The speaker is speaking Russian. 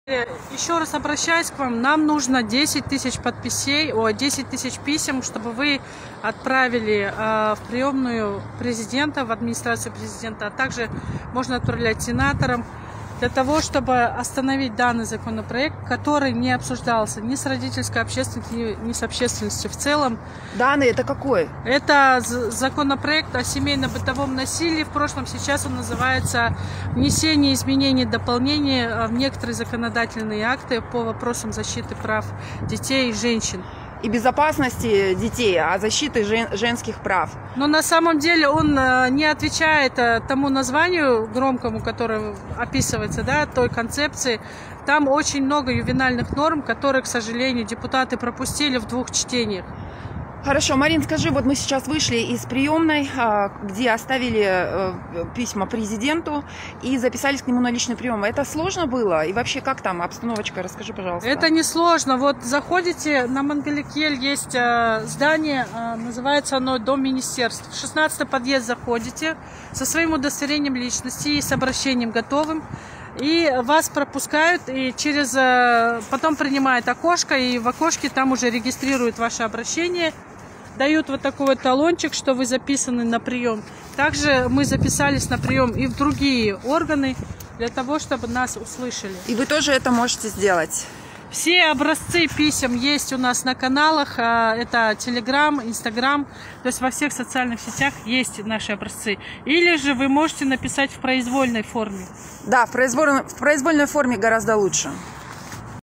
Еще раз обращаюсь к вам, нам нужно 10 тысяч подписей, 10 тысяч писем, чтобы вы отправили в приемную президента, в администрацию президента, а также можно отправлять сенаторам, для того, чтобы остановить данный законопроект, который не обсуждался ни с родительской общественностью, ни с общественностью в целом. Данный это какой? Это законопроект о семейно-бытовом насилии. В прошлом, сейчас он называется «Внесение изменений и дополнений в некоторые законодательные акты по вопросам защиты прав детей и женщин». И безопасности детей, а защиты женских прав. Но на самом деле он не отвечает тому названию громкому, которое описывается, да, той концепции. Там очень много ювенальных норм, которые, к сожалению, депутаты пропустили в 2 чтениях. Хорошо, Марин, скажи, вот мы сейчас вышли из приемной, где оставили письма президенту и записались к нему на личный прием. Это сложно было? И вообще, как там обстановочка? Расскажи, пожалуйста. Это не сложно. Вот заходите, на Мангаликель есть здание, называется оно Дом министерств. В 16-й подъезд заходите со своим удостоверением личности и с обращением готовым. И вас пропускают, и потом принимает окошко, и в окошке там уже регистрируют ваше обращение, дают вот такой вот талончик, что вы записаны на прием. Также мы записались на прием и в другие органы, для того, чтобы нас услышали. И вы тоже это можете сделать? Все образцы писем есть у нас на каналах, это Telegram, Instagram, то есть во всех социальных сетях есть наши образцы. Или же вы можете написать в произвольной форме. Да, в произвольной форме гораздо лучше.